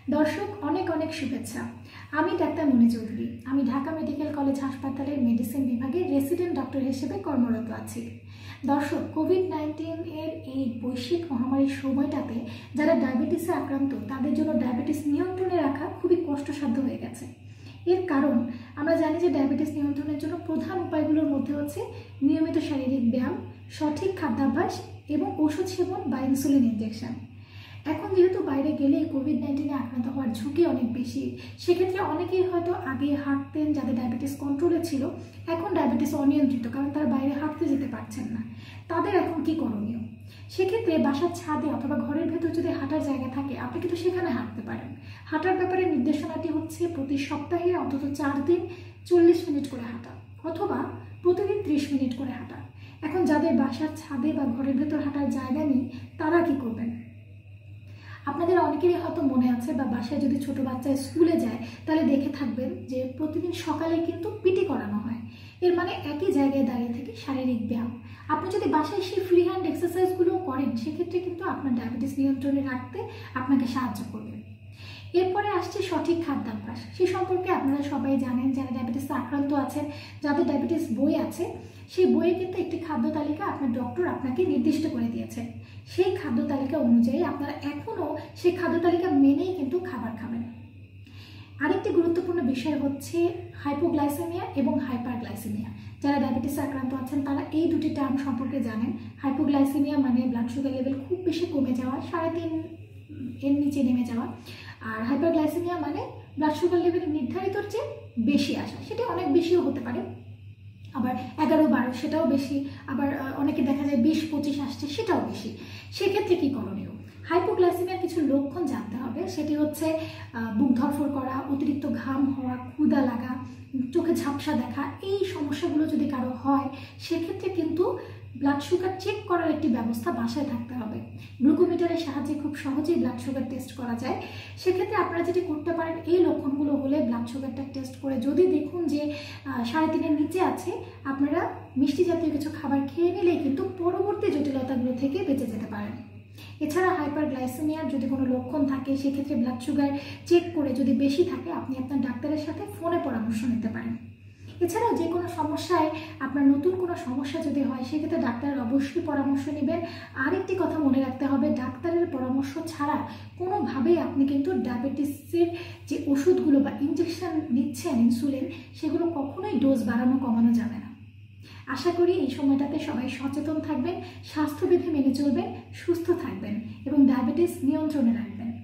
দর্শক অনেক অনেক শুভেচ্ছা। আমি ডাক্তার মনি চৌধুরী। আমি ঢাকা মেডিকেল কলেজ হাসপাতালের মেডিসিন বিভাগে রেসিডেন্ট ডক্টর হিসেবে কর্মরত আছি। দর্শক, কোভিড-19 এর এই বৈশ্বিক মহামারীর সময়টাতে যারা ডায়াবেটিসে আক্রান্ত তাদের জন্য ডায়াবেটিস নিয়ন্ত্রণে রাখা খুবই কষ্টসাধ্য হয়ে গেছে। এর কারণ আমরা জানি যে ডায়াবেটিস নিয়ন্ত্রণের জন্য প্রধান উপায়গুলোর মধ্যে হচ্ছে নিয়মিত শারীরিক ব্যায়াম, সঠিক খাদ্যাভ্যাস এবং ওষুধ সেবন বা ইনসুলিন ইনজেকশন। এখন যেহেতু বাইরে গেলে কোভিড-19 আক্রান্ত হওয়ার ঝুঁকি অনেক বেশি, সেক্ষেত্রে অনেকেই হয়তো আগে হাঁটতেন, যাদের ডায়াবেটিস কন্ট্রোলে ছিল, এখন ডায়াবেটিস অনিয়ন্ত্রিত, কারণ তারা বাইরে হাঁটতে যেতে পারছেন না। তাদের এখন কি করণীয়? সেক্ষেত্রে বাসার ছাদে অথবা ঘরের ভেতর যদি হাঁটার জায়গা থাকে, আপনি কিন্তু সেখানে হাঁটতে পারেন। হাঁটার ব্যাপারে নির্দেশনাটি হচ্ছে প্রতি সপ্তাহে অন্তত 4 দিন 40 মিনিট করে হাঁটা, অথবা প্রতিদিন 30 মিনিট করে হাঁটা। এখন যাদের বাসার ছাদে বা ঘরের ভেতর হাঁটার জায়গা নেই, তারা কি করবেন? আপনাদের অনেকেরই হয়তো মনে আছে বা বাসায় যদি ছোট বাচ্চা স্কুলে যায় তাহলে দেখে থাকবেন যে প্রতিদিন সকালে কিন্তু পিটি করানো হয়। এর মানে একই জায়গায় দাঁড়িয়ে থেকে শারীরিক ব্যায়াম। আপনি যদি বাসায় সেই ফ্রি হ্যান্ড এক্সারসাইজগুলো করেন, সেক্ষেত্রে কিন্তু আপনার ডায়াবেটিস নিয়ন্ত্রণে রাখতে আপনাকে সাহায্য করবে। এরপরে আসছে সঠিক খাদ্যাভ্যাস। সে সম্পর্কে আপনারা সবাই জানেন, যারা ডায়াবেটিসে আক্রান্ত আছেন, যাদের ডায়াবেটিস বই আছে, সেই বইয়ে কিন্তু একটি খাদ্য তালিকা আপনার ডক্টর আপনাকে নির্দিষ্ট করে দিয়েছে। সেই খাদ্য তালিকা অনুযায়ী আপনারা এখনও সেই খাদ্য তালিকা মেনেই কিন্তু খাবার খাবেন। আরেকটি গুরুত্বপূর্ণ বিষয় হচ্ছে হাইপোগ্লাইসেমিয়া এবং হাইপারগ্লাইসেমিয়া। যারা ডায়াবেটিসে আক্রান্ত আছেন তারা এই দুটি টার্ম সম্পর্কে জানেন। হাইপোগ্লাইসেমিয়া মানে ব্লাড সুগার লেভেল খুব বেশি কমে যাওয়া, 3.5 এর নিচে নেমে যাওয়া। আর হাইপারগ্লাইসেমিয়া মানে ব্লাড সুগার লেভেল নির্ধারিতর চেয়ে বেশি আসা। সেটা অনেক বেশিও হতে পারে, আবার 11-12 সেটাও বেশি, আবার অনেকে দেখা যায় 20-25 আসছে, সেটাও বেশি। সেক্ষেত্রে কি করণীয়? হাইপোগ্লাইসেমিয়ার কিছু লক্ষণ জানতে হবে। সেটি হচ্ছে বুক ধরফর করা, অতিরিক্ত ঘাম হওয়া, ক্ষুধা লাগা, চোখে ঝাপসা দেখা। এই সমস্যাগুলো যদি কারো হয়, সেক্ষেত্রে কিন্তু ব্লাড সুগার চেক করার একটি ব্যবস্থা বাসায় থাকতে হবে। গ্লুকোমিটারের সাহায্যে খুব সহজেই ব্লাড সুগার টেস্ট করা যায়। সেক্ষেত্রে আপনারা যেটি করতে পারেন, এই লক্ষণগুলো হলে ব্লাড সুগারটা টেস্ট করে যদি দেখুন যে 3.5-এর নিচে আছে, আপনারা মিষ্টি জাতীয় কিছু খাবার খেয়ে নিলেই কিন্তু পরবর্তী জটিলতাগুলো থেকে বেঁচে যেতে পারেন। এছাড়া হাইপারগ্লাইসেমিয়ার যদি কোনো লক্ষণ থাকে, সেক্ষেত্রে ব্লাড সুগার চেক করে যদি বেশি থাকে, আপনি আপনার ডাক্তারের সাথে ফোনে পরামর্শ নিতে পারেন। এছাড়াও যে কোনো সমস্যায়, আপনার নতুন কোনো সমস্যা যদি হয়, সেক্ষেত্রে ডাক্তারের অবশ্যই পরামর্শ নেবেন। আরেকটি কথা মনে রাখতে হবে, ডাক্তারের পরামর্শ ছাড়া কোনোভাবেই আপনি কিন্তু ডায়াবেটিসের যে ওষুধগুলো বা ইনজেকশন নিচ্ছেন, ইনসুলিন, সেগুলো কখনোই ডোজ বাড়ানো কমানো যাবে না। আশা করি এই সময়টাতে সবাই সচেতন থাকবেন, স্বাস্থ্যবিধি মেনে চলবেন, সুস্থ থাকবেন এবং ডায়াবেটিস নিয়ন্ত্রণে রাখবেন।